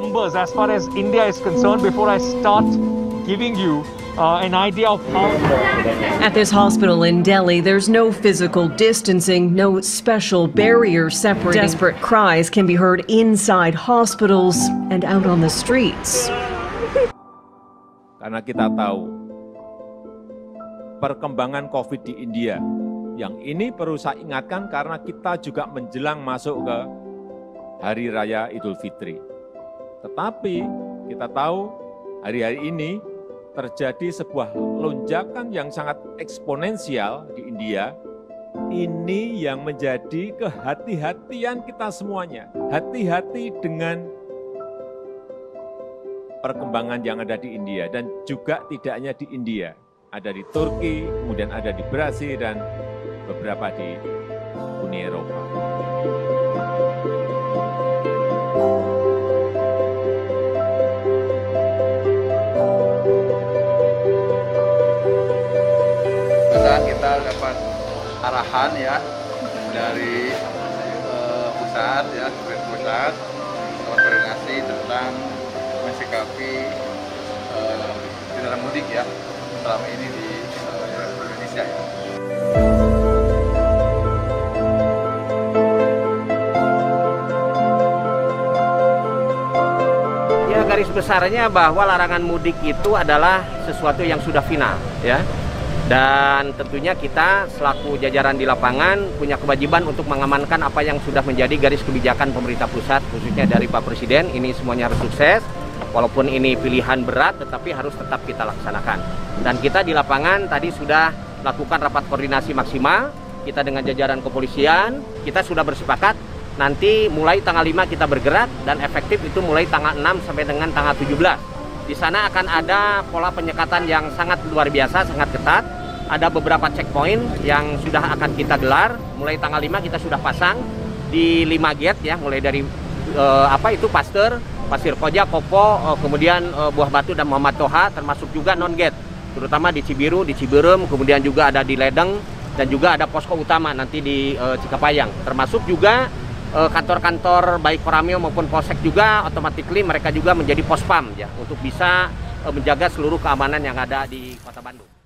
numbers as far as India is concerned before I start giving you an idea of how. At this hospital in Delhi, there's no physical distancing, no special barrier separating. Desperate cries can be heard inside hospitals and out on the streets. Karena kita tahu perkembangan COVID di India, yang ini perlu saya ingatkan karena kita juga menjelang masuk ke Hari Raya Idul Fitri. Tetapi kita tahu hari-hari ini terjadi sebuah lonjakan yang sangat eksponensial di India. Ini yang menjadi kehati-hatian kita semuanya. Hati-hati dengan perkembangan yang ada di India dan juga tidak hanya di India. Ada di Turki, kemudian ada di Brasil dan beberapa di Uni Eropa. Kita dapat arahan ya dari pusat ya, pusat koordinasi tentang mensikapi kendaraan mudik ya selama ini di Indonesia ya. Ya, garis besarnya bahwa larangan mudik itu adalah sesuatu yang sudah final ya. Dan tentunya kita selaku jajaran di lapangan punya kewajiban untuk mengamankan apa yang sudah menjadi garis kebijakan pemerintah pusat, khususnya dari Pak Presiden. Ini semuanya harus sukses, walaupun ini pilihan berat, tetapi harus tetap kita laksanakan. Dan kita di lapangan tadi sudah melakukan rapat koordinasi maksimal, kita dengan jajaran kepolisian, kita sudah bersepakat, nanti mulai tanggal 5 kita bergerak, dan efektif itu mulai tanggal 6 sampai dengan tanggal 17. Di sana akan ada pola penyekatan yang sangat luar biasa, sangat ketat. Ada beberapa checkpoint yang sudah akan kita gelar. Mulai tanggal 5 kita sudah pasang di 5 gate ya, mulai dari Pasteur, Pasir Koja, Kopo, kemudian Buah Batu dan Muhammad Toha, termasuk juga non gate, terutama di Cibiru, di Ciberem, kemudian juga ada di Ledeng dan juga ada posko utama nanti di Cikapayang. Termasuk juga kantor-kantor baik Koramil maupun Polsek juga automatically mereka juga menjadi pospam ya untuk bisa menjaga seluruh keamanan yang ada di Kota Bandung.